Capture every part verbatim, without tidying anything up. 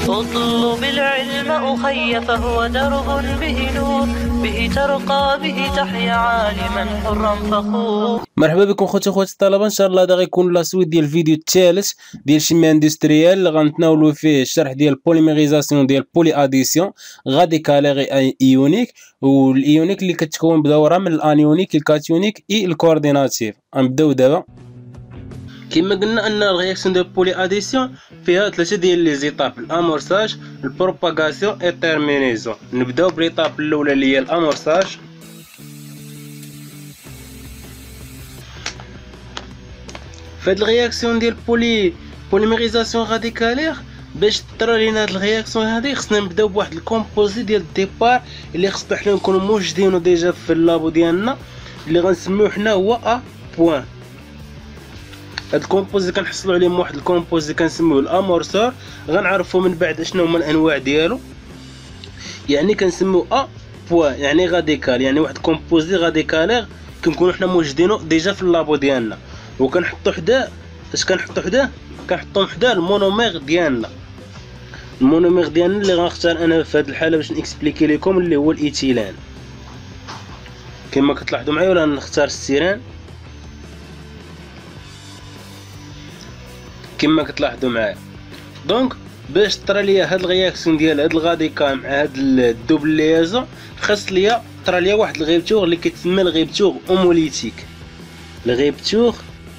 اطلب العلم أخي فهو درب به نور، به ترقى به تحيا عالما حرا فخور. مرحبا بكم خوتي خواتي الطلبه. ان شاء الله هذا غيكون لا سويت ديال الفيديو الثالث ديال شيمي اندستريال اللي غنتناولوا فيه الشرح ديال البوليميريزاسيون ديال بولي اديسيون غادي كاليغي ايونيك، والايونيك اللي كتكون بدوره من الانيونيك الكاتيونيك اي الكورديناتيف. غنبداو دابا. كما قلنا ان الرياكسيون ديال بولي اديسيون فيها ثلاثه ديال لي زيتاب: الامورساج، البروباغاسيون اي تيرمينيزون. نبداو بريطاب الاولى اللي هي الامورساج. فهاد الرياكسيون ديال بولي بوليميريزاسيون راديكالير، باش تطرى لينا هاد الرياكسيون هادي خصنا نبداو بواحد الكومبوزي ديال الديبار اللي خصنا حنا نكونوا موجدينو ديجا في اللابو ديالنا، اللي غنسميوه حنا هو ا بوين. هاد الكومبوزي كنحصلوا عليه من واحد الكومبوزي كنسميوه الامورسور، غنعرفوا من بعد اشنو هما الانواع ديالو. يعني كنسميوه ا بوين يعني راديكال، يعني واحد الكومبوزي راديكالير كنكونوا حنا موجدينو ديجا في اللابو ديالنا، وكنحطو حداه اش كنحطو حداه كنحطو حداه المونومير ديالنا. المونومير ديالنا اللي غنختار انا في هذه الحاله باش نكسبليكي لكم اللي هو الايثيلان. كما كتلاحظوا معايا ولا نختار السيران. كما كتلاحظوا معايا دونك باش طرا ليا هاد الرياكسيون ديال هاد الغاديكال مع هاد الدوبل ليزون، خاص ليا طرا ليا واحد الغيبتور اللي كيتسمى الغيبتور اوموليتيك. الغيبتور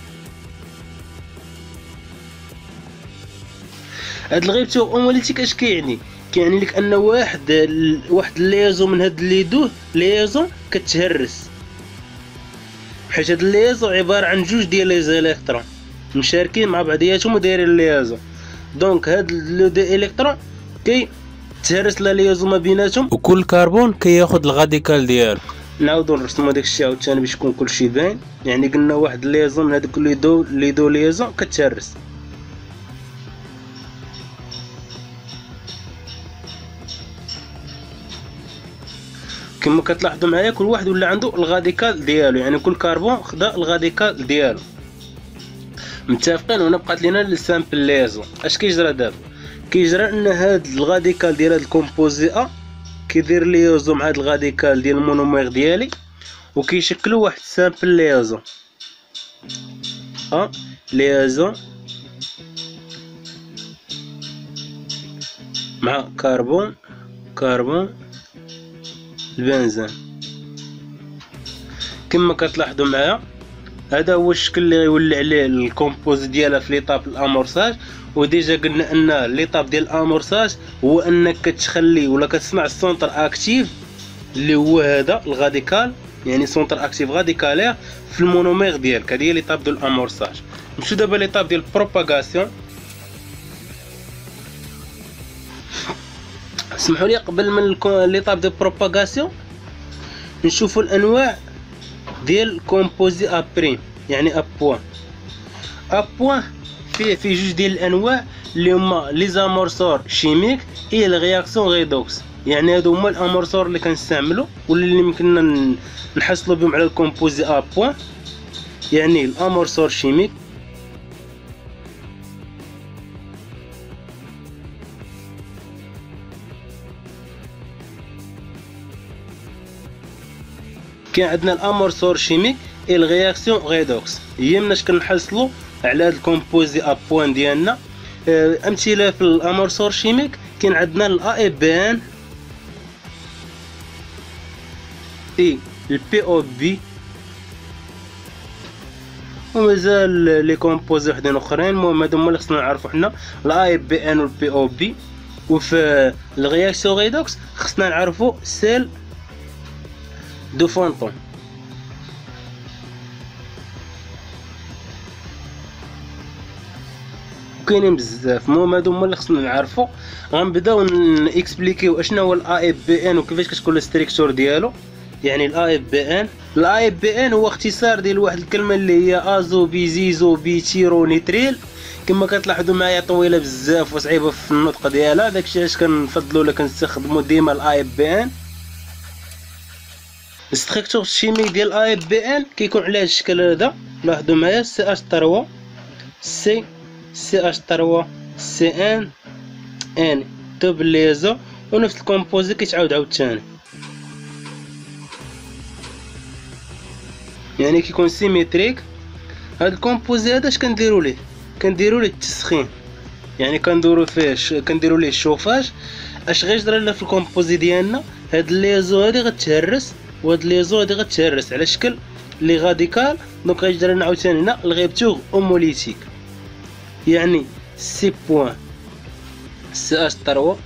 هاد الغيبتور اوموليتيك اش كيعني؟ كيعني لك ان واحد ال... واحد الليزون من هاد لي دو ليزون كتهرس، حيت هاد الليزون عباره عن جوج ديال لي زيليكترون مشاركين مع بعضياتهم ودايرين الليزون. دونك هاد لو دي الكترون كي تهرس لا ليزون ما بيناتهم، وكل كربون كياخد الغاديكال ديالو. نعاودو نرسمو داكشي عاوتاني باش يكون كلشي باين. يعني قلنا واحد ليزون من هادوك لي دو لي دو ليزون كتهرس. كما كتلاحظوا معايا كل واحد ولا عنده الغاديكال ديالو، يعني كل كربون خدا الغاديكال ديالو. متفقين؟ هنا بقات لينا السامبل ليزون. اش كيجرى دابا؟ كيجرى ان هاد الغاديكال ديال هاد الكومبوزي ا كيدير ليزون مع هاد الغاديكال ديال المونومير ديالي، وكيشكلوا واحد السامبل ليزون ا ليزون مع كربون كربون البنزين. كما كتلاحظوا معايا هذا هو الشكل اللي غيولي عليه الكومبوز ديالها في ليطاب الامورساج. وديجا قلنا ان ليطاب ديال الامورساج هو انك كتخلي ولا كتصنع السونتر اكتيف اللي هو هذا الغاديكال، يعني سونتر اكتيف غاديكالير في المونومير ديالك. هذه هي ليطاب ديال الامورساج. نمشيو دابا ليطاب ديال البروباغاسيون. اسمحوا لي قبل من ليطاب ديال البروباغاسيون نشوفوا الانواع ديال كومبوزي ا بريم يعني ا بوين. ا بوين فيه في جوج ديال الانواع اللي هما لي زامورسور شيميك اي الرياكسيون ريدوكس. يعني هادو هما الامورسور اللي كنستعملوا ولا اللي يمكننا نحصلوا بهم على الكومبوزي ا بوين، يعني الامورسور شيميك. كاين عندنا الامورسور شيميك اي الرياكسيون ريدوكس. هي مناش كنحصلوا على هاد الكومبوزي ا بوين ديالنا. امثله في الامورسور شيميك كاين عندنا الا اي بي ان اي البي او بي، ومازال لي كومبوزي وحدين اخرين. المهم هادو هما اللي خصنا نعرفو حنا الا اي بي ان والبي او بي. وفي الرياكسيون ريدوكس خصنا نعرفو سيل دو فونطون. كاينين بزاف. المهم هادو هما اللي خصنا نعرفو. غنبداو نكسبليكيو اشنا هو الاي بي ان وكيفاش كتكون الستركتور ديالو. يعني الاي بي ان الاي بي ان هو اختصار ديال واحد الكلمه اللي هي ازو بيزيزو بيتيرو نيتريل. كما كتلاحظوا معايا طويله بزاف وصعيبه في النطق ديالها، داكشي علاش كنفضلوا ولا كنستخدموا ديما الاي بي ان. الستركتور الشيميك ديال الاي بي ان كيكون على هذا الشكل هذا. لاحظوا معايا سي اش ثلاثة سي سي اش ثلاثة سي ان ان دوبل ليزون، ونفس الكومبوزي كيتعاود عاوتاني، يعني كيكون سيميتريك. هاد الكومبوزي هذا اش كنديروا ليه؟ كنديروا ليه التسخين، يعني كنديروا فيه ش... كنديروا ليه الشوفاج. اش غيجرى لنا في الكومبوزي ديالنا؟ هاد ليزو هادي غتهرس، وهاد ليزو هادي غتهرس على شكل لي غاديكال. دونك غيجرى لنا عاوتاني هنا الغيبتور هوموليتيك، يعني سي بوان سي اش ثلاثة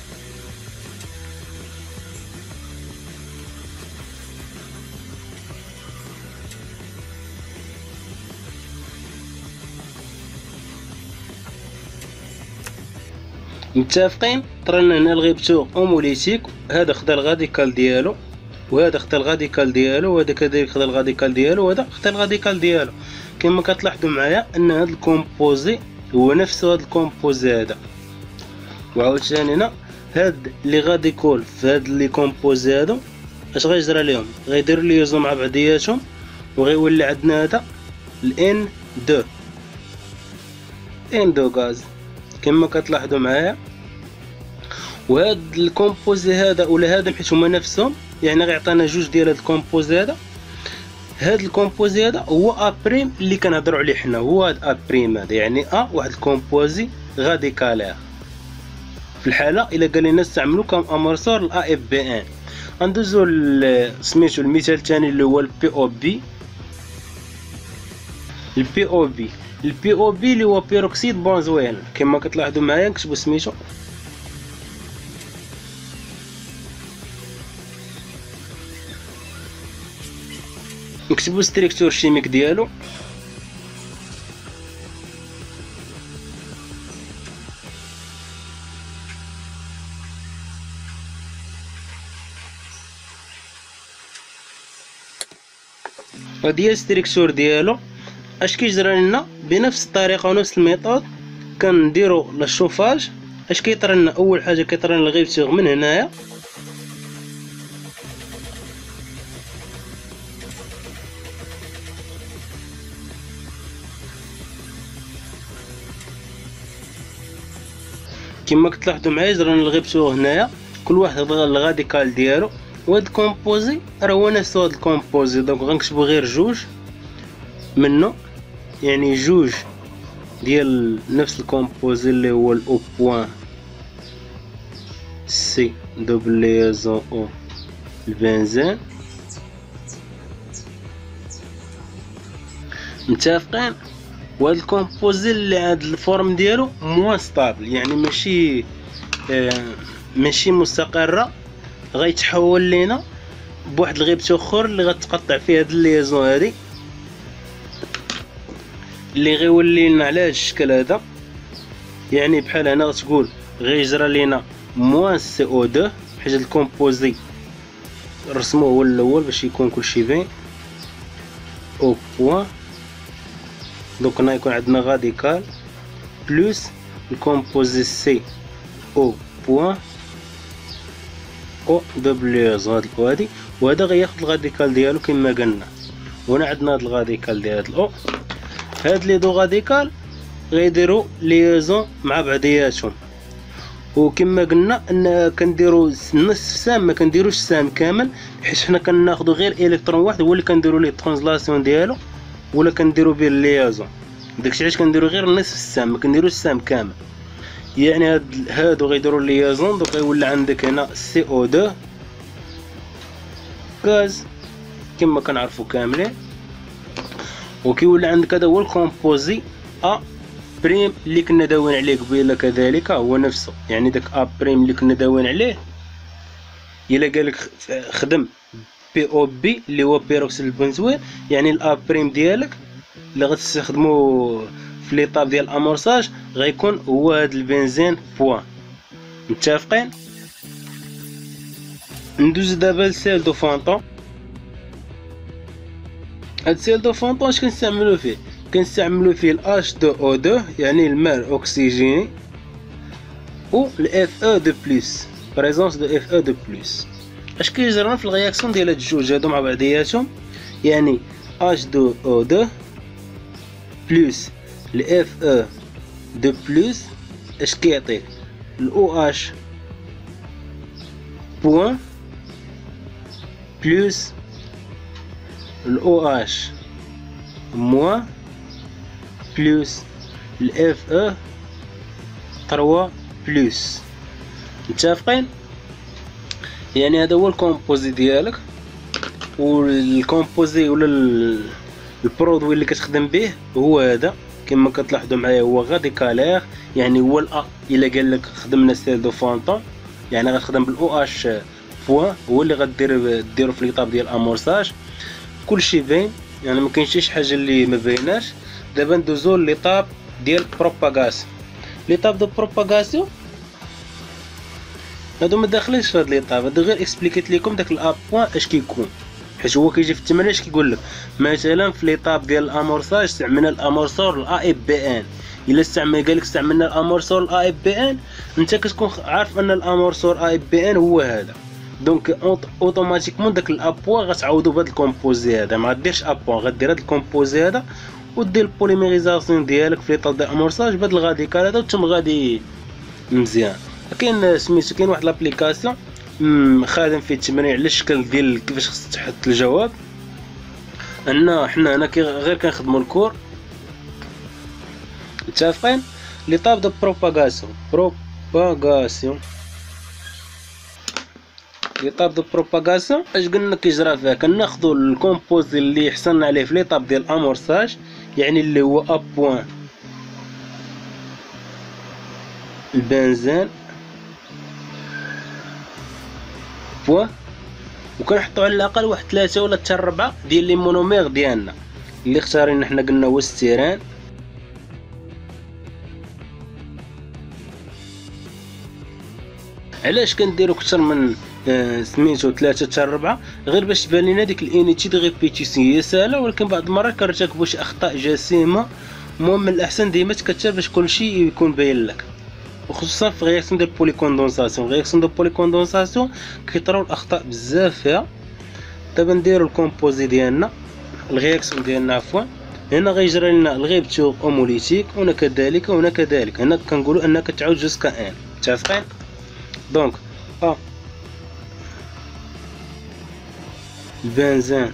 متفقين. طرنا هنا الغيبتور هوموليتيك، هذا خدا الغاديكال ديالو، وهذا خدا الغاديكال ديالو، وهذا كذلك خدا الغاديكال ديالو، وهذا خدا الغاديكال ديالو. كما كتلاحظوا معايا ان هذا الكومبوزي هو نفس هذا الكومبوزي هذا. وعاوتاني هنا هاد لي غاديكول في هاد لي كومبوزي هادو اش غيجرى ليهم؟ غيديروا ليزون مع بعضياتهم، وغيولي عندنا هذا الان دو ان دو غاز كما كتلاحظوا معايا. وهاد الكومبوزي هذا ولا هذا حيت هما نفسهم، يعني غيعطينا جوج ديال هاد الكومبوزي هذا. هاد الكومبوزي هذا هو ا بريم اللي كنهضروا عليه حنا، هو هاد ا بريم هذا، يعني ا واحد الكومبوزي غاديكالير. في الحاله الا قال لنا نستعملو كم امورسور الا اف بي ان. غندوزو سميتو المثال الثاني اللي هو البي او بي. البي او بي البي او بي اللي هو بيروكسيد بنزوين. كما كتلاحظوا معايا نكتبوا سميتو، نكتبوا ستريكتور شيميك ديالو، هادي هي ستريكتور ديالو. اش كيجرى لنا؟ بنفس الطريقه ونفس الميثود كنديروا للشوفاج. اش كيطرى لنا؟ اول حاجه كيطرى لنا الغيبتور من هنايا، كما كتلاحظوا معايا جرى لنا الغيبتور هنايا، كل واحد الغاديكال ديالو. وهاد الكومبوزي راه هو نفس هاد الكومبوزي، دونك غنكتبوا غير جوج منه، يعني جوج ديال نفس الكومبوزي اللي هو الاو بوان سي دوبل ليزون او البنزين. متفقين؟ وهاد الكومبوزي اللي عند الفورم ديالو موان ستابل، يعني ماشي آه ماشي مستقره، غيتحول لينا بواحد الغيبتور اخر اللي غتقطع فيه هاد الليزون هادي، اللي غيولي لنا على هاد الشكل هذا. يعني بحال هنا غتقول غيجرى لينا موان سي او دو، حيت الكومبوزي رسموه هو الاول باش يكون كلشي باين. او بوان، دونك هنا يكون عندنا غاديكال بلوس الكومبوزي سي او بوان او دوبل ليزون هاد الاو هادي، وهذا غياخد الغاديكال ديالو كما قلنا. وهنا عندنا هاد الغاديكال ديال هاد الاو. هاد لي دو غاديكال غيديروا ليزون مع بعضياتهم، وكما قلنا ان كنديروا نصف سام، ما كنديروش السام كامل، حيت حنا كناخذوا غير الكترون واحد هو اللي كنديروا ليه الترانسلاسيون ديالو ولا كنديروا به الليزون. داكشي علاش كنديروا غير نصف السام، ما كنديروش السام كامل. يعني هاد هادو غيديروا ليزون، دونك غيولي عندك هنا سي او دو غاز كما كنعرفوا كاملين. وكيولي عندك هذا هو الكومبوزي ا بريم اللي كنا داوين عليه قبيله، كذلك هو نفسه. يعني داك ا بريم اللي كنا داوين عليه الا قالك خدم بي او بي اللي هو بيروكسيد البنزوين، يعني الا بريم ديالك اللي غتستخدمو في ليطاب ديال الامورساج غيكون هو هذا البنزين بوان. متفقين؟ ندوز دابا لسيل دو فونطون. هاد سيل دو فونطون اش كنستعملو فيه؟ كنستعملو فيه ال إتش تو أو تو يعني الماء الاكسجيني، و ال إف إي دو بلس بريزونس دو إف إي دو بلس. اش كيجرى في الرياكسيون ديال هاد الجوج هادو مع بعضياتهم؟ يعني إتش تو أو تو بلس ال إف إي دو بلس اش كيعطيك؟ ال أو إتش بوان بلس الاو اش موان بلس الاف او ثلاثة بلس. متفقين؟ يعني هذا هو الكومبوزي ديالك، والكومبوزي ولا البرودوي اللي كتخدم به هو هذا كما كتلاحظوا معايا، هو غادي كالير. يعني هو الا الا قال لك خدمنا ستيل دو فونطون يعني غتخدم بالاو اش بوان، هو اللي غدير ديرو في ليطاب ديال الامورساج. كلشي باين يعني ما كاينش شي حاجه اللي ما بايناش. دابا ندوزو ليطاب ديال بروباغاسيون. ليطاب دو بروباغاسيون هادو ما داخلينش في هاد ليطاب، هادو غير اكسبليكيت لكم داك الاب بوان اش كيكون، حيت هو كيجي في التمرين اش كيقول لك. مثلا في ليطاب ديال الامورساج استعملنا الامورسور الا اي بي ان. الا استعمل قالك استعملنا الامورسور الا اي بي ان، انت كتكون عارف ان الامورسور اي بي ان هو هذا. دونك اوتوماتيكمون داك الاب بوان غتعوضو بهاد الكومبوزي هذا، ما غديرش اب بوان، غدير هاد الكومبوزي هذا ودير البوليميريزاسيون ديالك في ليطاب ديال الامورساج بهاد الغاديكال هذا وتم غادي مزيان. كاين سميتو كاين واحد لابليكاسيون خادم فيه التمرين على الشكل ديال كيفاش خصك تحط الجواب. ان حنا هنا غير كنخدموا الكور. متفقين؟ ليطاب دو بروباغاسيون بروباغاسيون ليطاب دو بروباغاسيون اش قلنا كيجرى فيها؟ كناخذوا الكومبوزي اللي حصلنا عليه في ليطاب ديال الامورساج، يعني اللي هو اب بوان البنزين بوان، وكنحطوا على الاقل واحد ثلاثة ولا حتى ربعة ديال لي مونومير ديالنا اللي اختارينا حنا. قلنا هو ستيران. علاش كنديرو اكثر من آه سميتو ثلاثة حتى ربعة؟ غير باش تبان لينا ديك الانيتي دو ريبيتيسيون. هي ساهله ولكن بعض المرات كنرتكبوا شي اخطاء جسيمه. المهم من الاحسن ديما تكتب باش كلشي يكون باين لك، وخصوصا في رياكسيون ديال بولي كوندونساسيون. رياكسيون دو بولي كوندونساسيون كيطراو الاخطاء بزاف فيها. دابا نديرو الكومبوزي ديالنا، الرياكسيون ديالنا عفوا. هنا غيجري لنا الغيبتور اوموليتيك، وهنا كذلك وهنا كذلك. هنا كنقولوا انها كتعاود جوسكا ان. متفقين؟ دونك ا البنزين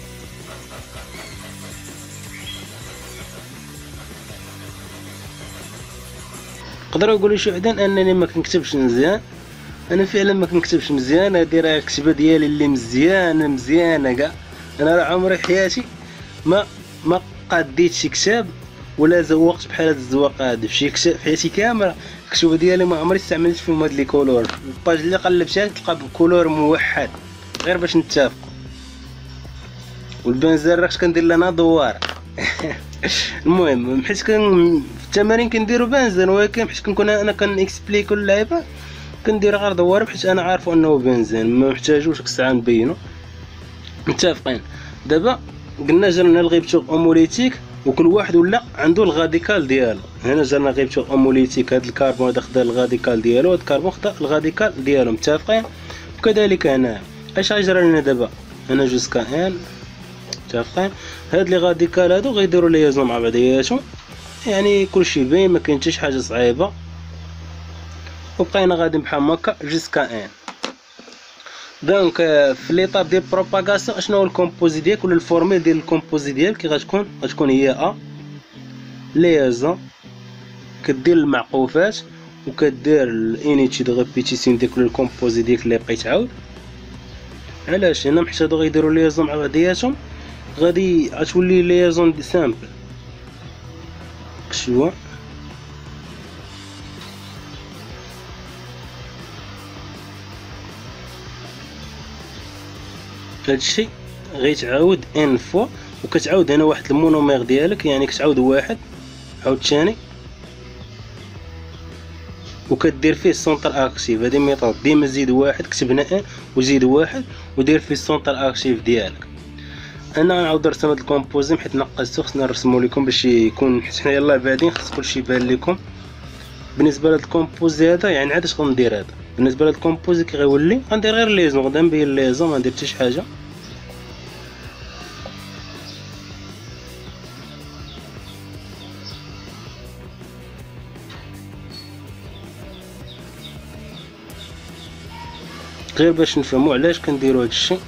يقدروا يقولوا شي وحدين انني ما كنكتبش مزيان. انا فعلا ما كنكتبش مزيان، هادي راه الكتابه ديالي اللي مزيانه مزيانه كاع. انا راه عمري حياتي ما ما قاديت شي كتاب ولا زوقت بحال هاد الزواق هادي في شي كتاب في حياتي كامله. الكتب ديالي ما عمري استعملت فيهم هاد لي كولور. الباج اللي قلبتها تلقى بكولور موحد غير باش نتفقوا. والبنزين راه كندير لنا دوار. المهم حيت كان في التمارين كنديروا بنزين، ولكن حيت كنكون انا كنكسبليكو اللعيبه كندير غير دوار حيت انا عارفو انه بنزين، ما محتاجوش ديك الساعه نبينو. متفقين؟ دابا قلنا جرنا الغيبتور اوموليتيك وكل واحد ولا عنده الغاديكال ديالو. هنا جرنا غيبتور اوموليتيك، هذا الكربون هذا خدا الغاديكال ديالو، هذا الكربون خدا الغاديكال ديالو. متفقين؟ وكذلك هنا اش غيجرى لنا دابا؟ هنا جوسكا ان. متفقين؟ هاد لي غاديكال هادو غيديروا ليازون مع بعضياتهم، يعني كلشي باين ما كاين حتى شي حاجه صعيبه. وبقينا غادي بحال هكا جوسكا ان. دونك في ليطاب ديال بروباغاسيون اشنو هو الكومبوزي ديالك ولا الفورميل ديال الكومبوزي ديالك؟ كي غتكون غتكون هي ا ليازون، كدير المعقوفات وكدير الانيتي دو ريبيتيسيون ديك الكومبوزي ديالك اللي بقيت تعاود. علاش؟ هنا حيت هادو غيديروا ليازون مع بعضياتهم غادي غتولي ليازون دي سامبل. شويه هادشي غيتعاود ان فوا، وكتعاود هنا واحد المونومير ديالك، يعني كتعاود واحد عاود ثاني وكدير فيه السونتر اكتيف. هادي ميثود ديما زيد واحد، كتب هنا ان وزيد واحد ودير فيه السونتر اكتيف ديالك. انا غنعاود نرسم هاد الكومبوزي حيت نقصتو، خصنا نرسمو لكم باش يكون حيت حنا يلاه بعدين خص كلشي يبان لكم. بالنسبه لهاد الكومبوزي هذا يعني عاد اش غندير هذا؟ بالنسبه لهاد الكومبوزي كي غيولي غندير غير ليزون، غدا نبين ليزون، ما ندير حتى شي حاجه. غير باش نفهموا علاش كنديروا هذا الشيء.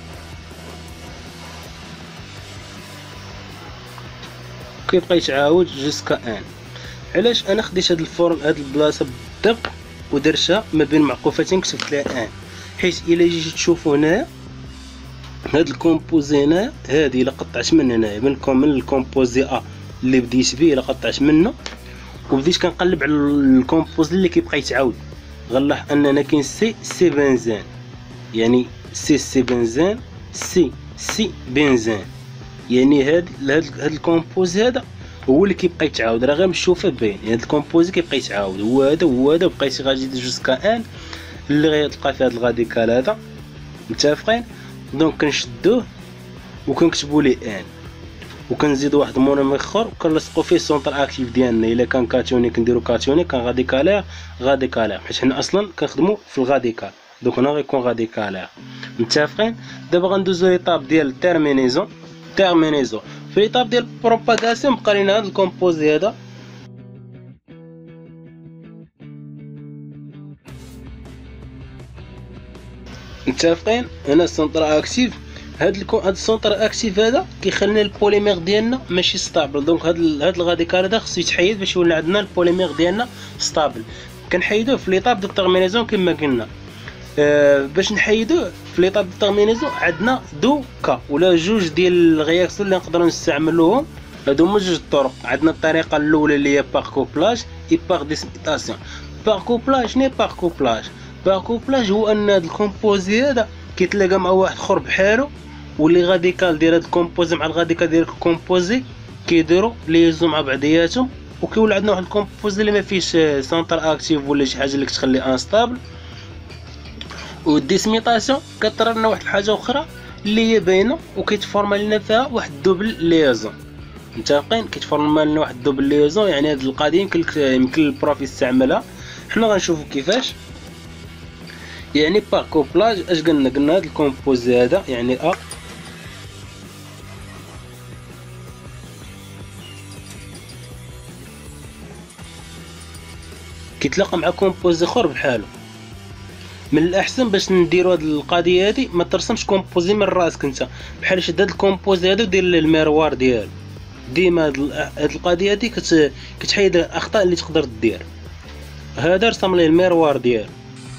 كيبقى يتعاود جوسكا ان. علاش انا خديت هاد الفورم هاد البلاصه بالدق ودرتها ما بين معقوفتين كتبت لها ان، حيت الا جيتي تشوفوا هنايا هاد الكومبوزي هنا هادي الا قطعت من هنايا منكم من الكومبوزي ا اللي بديت به الا قطعت منه وبديت كنقلب على الكومبوزي اللي كيبقى يتعاود، غنلاحظ اننا كاين سي سي بنزين، يعني سي سي بنزين سي سي بنزين، يعني هاد هاد هاد الكومبوزي هذا هو اللي كيبقى يتعاود. راه غير نشوفه باين، يعني هاد الكومبوزي كيبقى يتعاود هو هذا هو هذا، بقيتي غادي جوسكا ان اللي غيتلقى في هاد الغاديكال هذا. متفقين؟ دونك كنشدوه وكنكتبوا ليه ان وكنزيدوا واحد مونوم اخر وكنلصقوا فيه السونتر اكتيف ديالنا. الا كان كاتيوني كنديروا كاتيوني، كان غاديكالير غاديكالير، حيت حنا اصلا كنخدموا في الغاديكال، دونك هنا غيكون غاديكالير. متفقين؟ دابا غندوزو ليطاب ديال التيرمينيزون. تيرمينيزون في ليطاب ديال البروباغاسيون بقى لينا هذا الكومبوزي هذا. متفقين؟ هنا السونتر اكتيف، هاد الكون هاد السونتر اكتيف هذا كيخلينا البوليمير ديالنا ماشي ستابل، دونك هاد هاد الغاديكال هذا خصو يتحيد باش يولي عندنا البوليمير ديالنا ستابل. كنحيدوه في ليطاب دو تيرمينيزون كما قلنا. أه باش نحيدوه في ليطاب دو تيرمينيزون عندنا دو كا ولا جوج ديال الرياكسيون اللي نقدروا نستعملوهم. هادو هما جوج الطرق. عندنا الطريقه الاولى اللي هي باغ كوبلاج اي باغ ديسميتاسيون. باغ كوبلاج شنو باغ كوبلاج؟ باغ كوبلاج هو ان هاد الكومبوزي هذا كيتلاقى مع واحد اخر بحالو، واللي غاديكال ديال هاد الكومبوزي مع الغاديكال ديال الكومبوزي كيديروا ليزو مع بعضياتهم، وكيولي عندنا واحد الكومبوزي اللي ما فيهش سنتر اكتيف ولا شي حاجه اللي كتخليه انستابل. والديسميتاسيون كطرى لنا واحد الحاجه اخرى اللي هي باينه وكيتفورم لنا فيها واحد دوبل ليزون. متفقين؟ كيتفورم لنا واحد دوبل ليزون، يعني هاد القضيه يمكن يمكن البروف يستعملها، حنا غنشوفوا كيفاش. يعني باغ كوبلاج اش قلنا؟ قلنا هاد الكومبوزي هذا يعني ا كيتلاقى مع كومبوزي اخر بحالو. من الاحسن باش نديروا هاد القضيه هادي ما ترسمش كومبوزي من راسك انت، بحال شد هاد الكومبوزي هذا ودير الميروار ديالو. ديما هاد القضيه هادي كت... كتحيد الاخطاء اللي تقدر دير. هذا رسم ليه الميروار ديالو،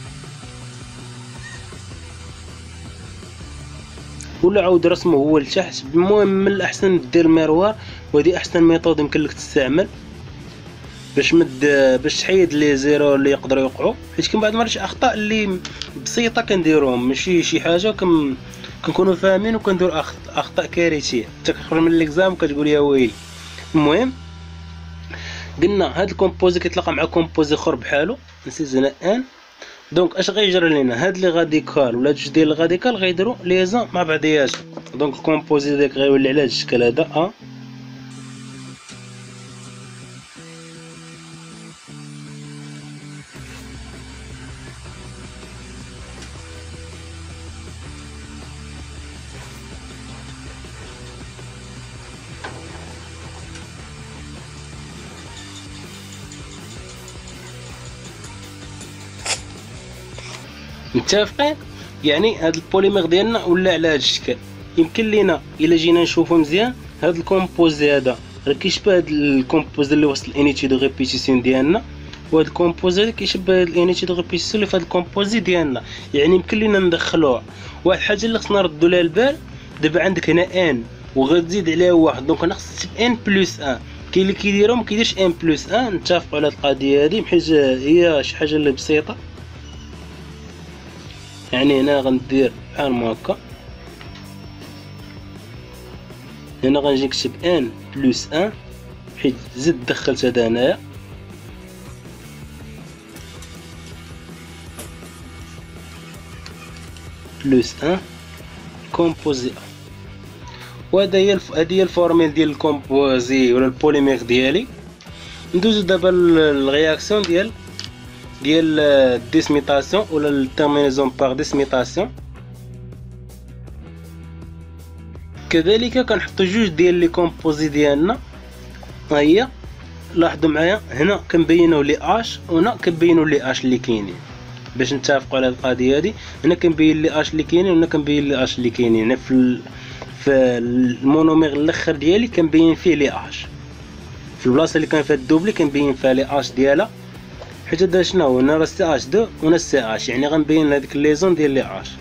ولا عاود رسمه هو لتحت. المهم من الاحسن دير الميروار، وهذه احسن ميثود يمكن لك تستعمل باش مد باش تحيد لي زيرو اللي يقدروا يوقعوا، حيت كاين بعض المرات اخطاء اللي بسيطه كنديروهم ماشي شي حاجه كم كنكونوا فاهمين وكنديروا اخطاء كارثيه حتى كنخرج من ليكزام كتقول يا ويلي. المهم قلنا هاد الكومبوزي كيتلاقى مع كومبوزي اخر بحالو، نسيت هنا ان. دونك اش غيجري لينا؟ هاد لي غاديكال ولا جوج ديال الغاديكال غيديروا ليزون مع بعضياتهم. دونك الكومبوزي داك غيولي على هاد الشكل هذا ا. متفقين؟ يعني هاد البوليمير ديالنا ولا على هاد الشكل. يمكن لينا الا جينا نشوفو مزيان هاد الكومبوزي هذا راه كيشبه هاد الكومبوزي اللي وسط الانيتي دو ريبيتيسيون ديالنا، وهاد الكومبوزي هذا كيشبه هاد الانيتي دو ريبيتيسيون اللي في هاد الكومبوزي ديالنا. يعني يمكن لينا ندخلوها. واحد الحاجه اللي خصنا نردو لها البال، دابا عندك هنا ان وغتزيد عليها واحد، دونك انا خصني نكتب ان بلس ان. كاين اللي كيديرو ما كيديرش ان بلس ان. نتفقوا على هاد القضيه هادي حيت هي شي حاجه اللي بسيطه. يعني هنا غندير بحال ما هكا، هنا غنجي نكتب ان بلس ان حيت زدت دخلت هذا هنايا. بلس ان كومبوزي. وهذا هي الف... هذه هي الفورميل ديال الكومبوزي ولا البوليمير ديالي. ندوزو دابا للرياكسيون ديال ديال الديسميتاسيون ولا التيرمينيزون باغ ديسميتاسيون. كذلك كنحطو جوج ديال لي كومبوزي ديالنا. ها هي لاحظوا معايا هنا كنبينو لي اش وهنا كنبينو لي اش اللي كاينين. باش نتفقوا على القضيه هذه. هنا كنبين لي اش اللي كاينين وهنا كنبين لي اش اللي كاينين. هنا في ال... في المونومير الاخر ديالي كنبين فيه لي اش، في البلاصه اللي كان فيها الدوبلي كنبين فيها لي اش ديالها، حيت هذا شنو هو هنا راه سي اش دو وهنا سي اش، يعني غنبين هذيك ليزون ديال لي اش.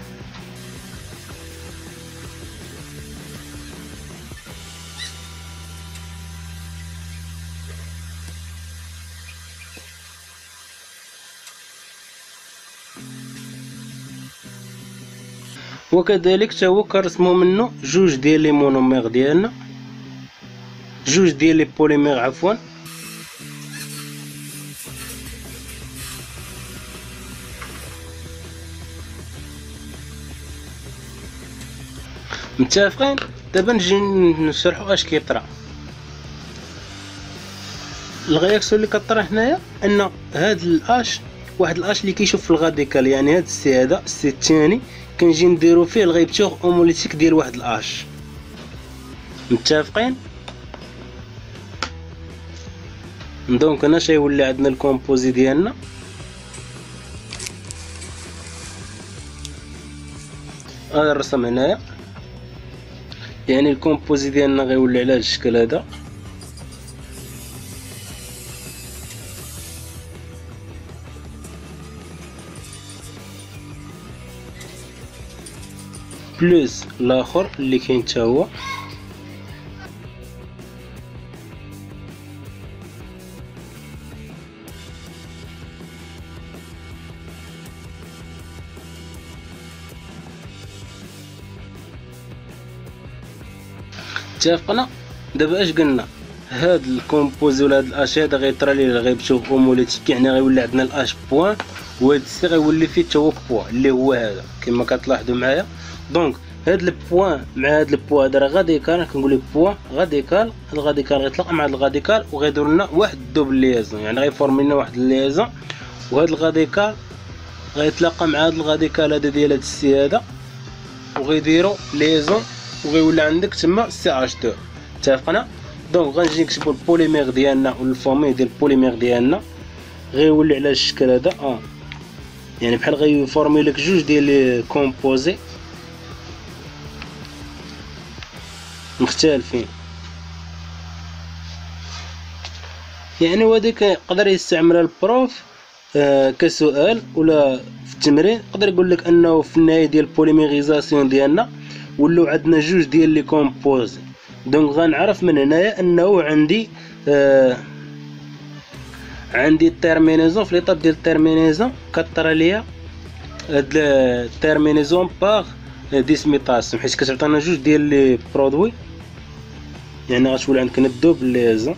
وكذلك تا هو كنرسمو منه جوج ديال لي مونومير ديالنا، جوج ديال لي بوليمير عفوا. متفقين؟ دابا نجي نشرحو اش كيطرا. الرياكسيون اللي كطرا هنايا ان هاد الاش واحد الاش اللي كيشوف في الغاديكال، يعني هاد السي هذا السي الثاني كنجي نديرو فيه الغيبتور هوموليتيك ديال واحد الاش. متفقين؟ دونك هنا شيولي عندنا الكومبوزي ديالنا. هذا الرسم هنايا، يعني الكومبوزي ديالنا غيولي على هذا الشكل هذا. بلوس الاخر اللي كاين تا هو. اتفقنا؟ دابا اش قلنا؟ هاد الكومبوزي ولا هاد الاش هذا غيطرى ليه غيبشوف هوموليتيك، يعني غيولي عندنا الاش بوان وهاد السي غيولي فيه تا هو بوان اللي هو هذا كما كتلاحظوا معايا. دونك هاد البوان مع هاد البوان هذا راه غاديكال، كنقول لك بوان غاديكال، هاد الغاديكال غيتلاقى مع هاد الغاديكال وغيدير لنا واحد الدوبل ليزون، يعني غيفورمي لنا واحد الليزون، وهاد الغاديكال غيتلاقى مع هاد الغاديكال هذا ديال هاد السي هذا وغيديروا ليزون وغيولي عندك تما سي اش دو. اتفقنا؟ دونك غنجي نكتبوا البوليمير ديالنا والفورمي ديال البوليمير ديالنا غيولي على الشكل هذا اه، يعني بحال غيفورمي لك جوج ديال لي كومبوزي مختلفين. يعني وهذيك يقدر يستعملها البروف آه كسؤال ولا في التمرين، يقدر يقول لك انه في النهايه ديال البوليميريزاسيون ديالنا ولاو عندنا جوج ديال لي كومبوزي. دونك غنعرف من هنايا انه عندي آه عندي التيرمينيزون في ليطاب ديال التيرمينيزون كطرى ليا هاد التيرمينيزون باغ ديسميطاسيون، حيت كتعطينا جوج ديال لي برودوي، يعني غتولي عندك الدوبل ليزون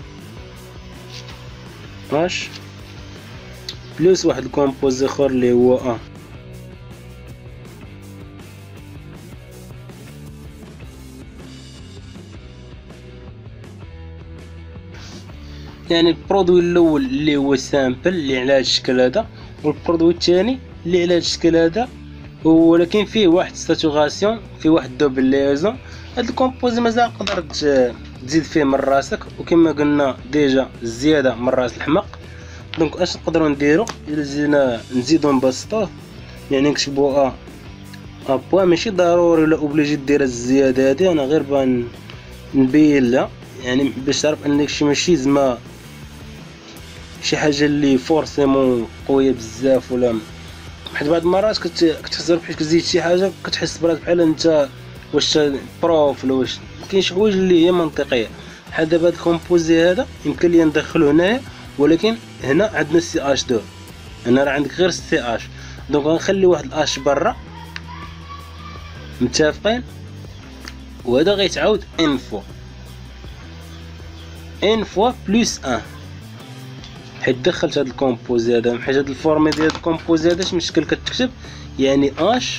اش بلوس واحد الكومبوزي اخر اللي هو ا. يعني البرودوي الاول اللي هو سامبل اللي على هذا الشكل هذا، والبرودوي الثاني اللي على هذا الشكل هذا، ولكن فيه واحد ساتوراسيون فيه واحد دوبل ليزون. هاد الكومبوزي مازال تقدر تزيد فيه من راسك، وكما قلنا ديجا الزياده من راس الحمق. دونك اش نقدروا نديرو الا جينا نزيدو نبسطوه، يعني نكتبوا ا ا بوان، ماشي ضروري ولا اوبليجي دير الزياده هادي، انا غير بان نبين لها يعني باش تعرف ان داكشي ماشي زعما شي حاجه اللي فورسيمون قويه بزاف، ولا حيت بعض المرات كتحس بحال كتزيد شي حاجه كتحس براسك بحال انت واش بروف ولا واش. كاين شي حوايج اللي هي منطقيه، بحال دابا هاد الكومبوزي هذا يمكن لي ندخلو هنايا، ولكن هنا عندنا سي اش دو، هنا راه عندك غير سي اش، دونك غنخلي واحد الاش برا. متفقين؟ وهذا غيتعاود ان فوا ان فوا بلس ان، حيت دخلت هاد الكومبوزي هذا، حيت هاد الفورمي ديال الكومبوزي هذا مشكل كتكتب يعني اش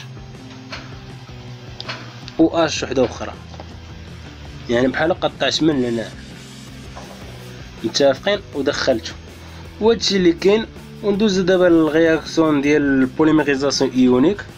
و اش وحده اخرى، يعني بحال قطعت من هنا. متفقين؟ ودخلته وهادشي اللي كاين. وندوزو دابا للرياكسيون ديال البوليميريزاسيون ايونيك.